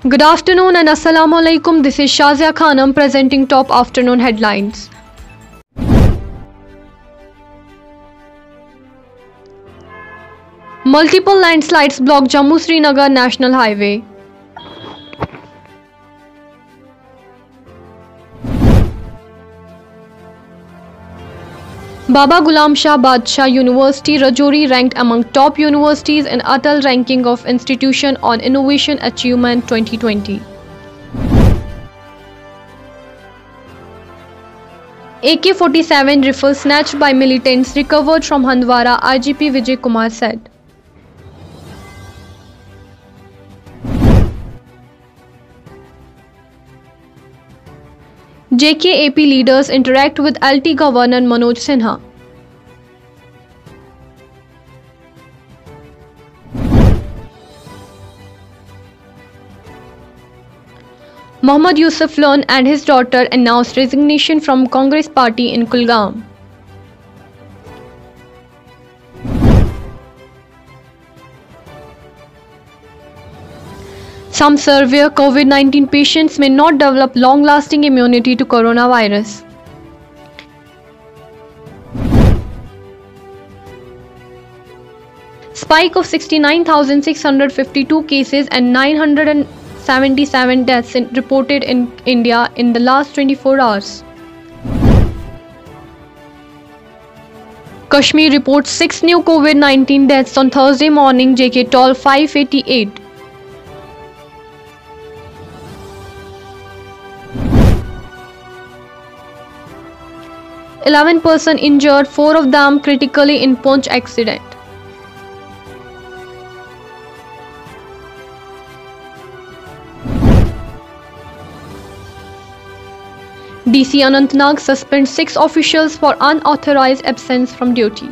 Good afternoon and Assalamu alaikum. This is Shazia Khanam presenting top afternoon headlines. Multiple landslides block Jammu Srinagar National Highway. Baba Ghulam Shah Badshah University Rajouri ranked among top universities in Atal ranking of institution on innovation achievement 2020. AK-47 rifle snatched by militants recovered from Handwara, IGP Vijay Kumar said. JKAP leaders interact with LT Governor Manoj Sinha. Mohammad Yusuf Lon and his daughter announced resignation from Congress party in Kulgam. Some severe COVID-19 patients may not develop long-lasting immunity to coronavirus. Spike of 69,652 cases and 977 deaths reported in India in the last 24 hours. Kashmir reports 6 new COVID-19 deaths on Thursday morning, JK toll 588. Person injured, 4 of them critically in Poonch accident. DC Anantnag suspends 6 officials for unauthorized absence from duty.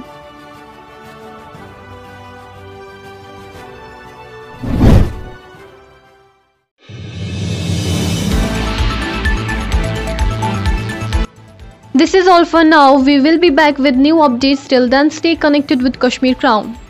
This is all for now. We will be back with new updates. Till then, stay connected with Kashmir Crown.